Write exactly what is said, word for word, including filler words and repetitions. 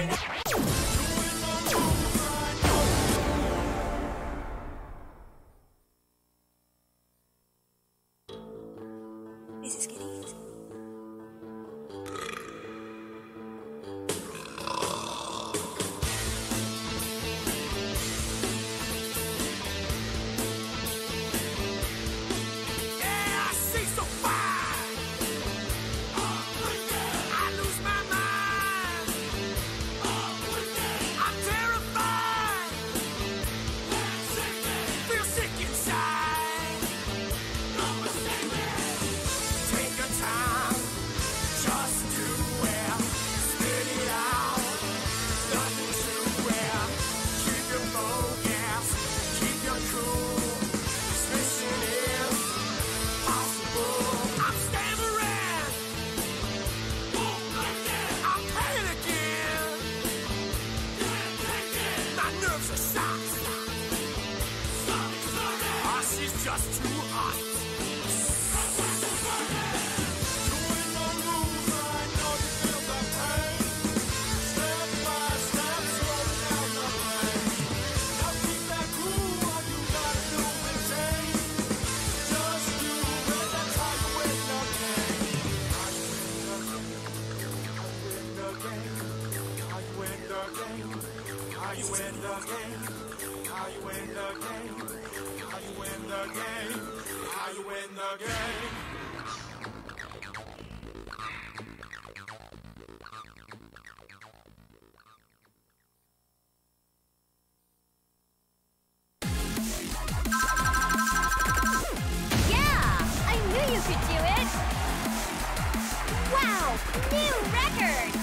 This is getting easy. Just too hot. Doing the moves, I know you feel the pain. Step by step, slowing down the lane. Now keep that cool, all you gotta do is change. Just do it, that's how you win the game. How you win the game. How you win the game. How you win the game. How you win the game. How you win the game? How you win the game? Yeah! I knew you could do it! Wow! New record!